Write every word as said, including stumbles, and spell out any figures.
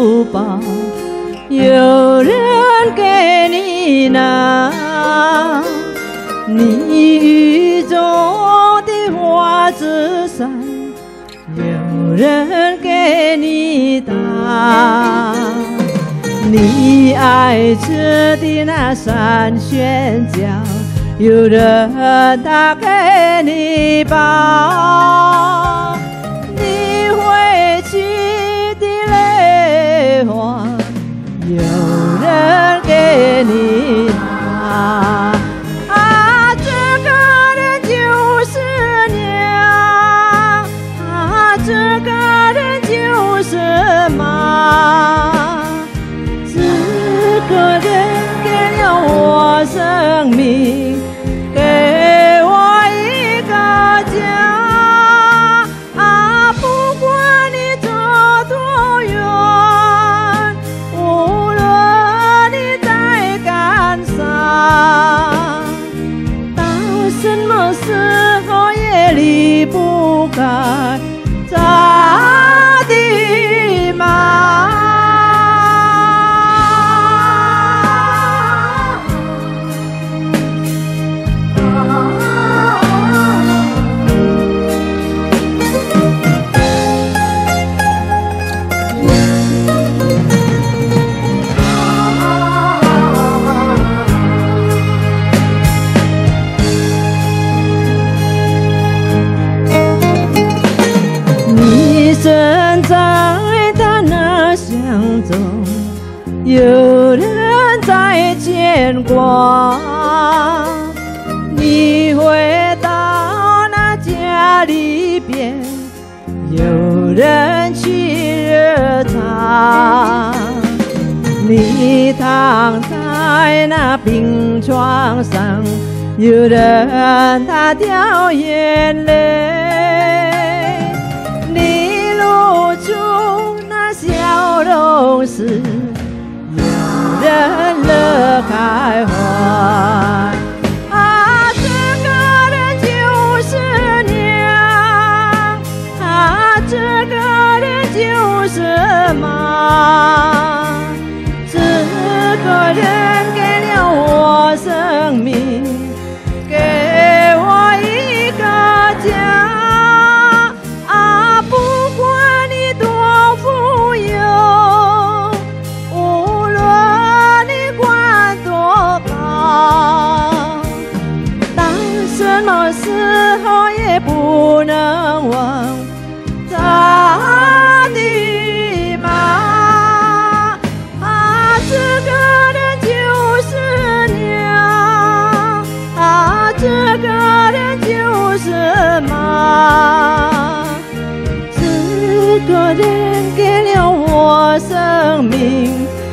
福报，有人给你拿。你雨中的花枝伞，有人给你打。你爱吃的那三鲜饺，有人打给你包。你会去的泪花，有人给你拿。啊，这个人就是娘，啊，这个人就是妈。这个人给了我生命，给我一个家。啊，不管你走多远，无论你在干啥，到什么时候也离不开他的妈。身在他那乡中，有人在牵挂。你回到那家里边，有人去热茶。你躺在那病床上，有人他掉眼泪。露出那笑容时，有人乐开怀。啊，这个人就是娘，啊，这个人就是妈。这个人给了我生命，给我一个家。什么时候也不能忘他的妈。啊，这个人就是娘，啊，这个人就是妈。这个人给了我生命。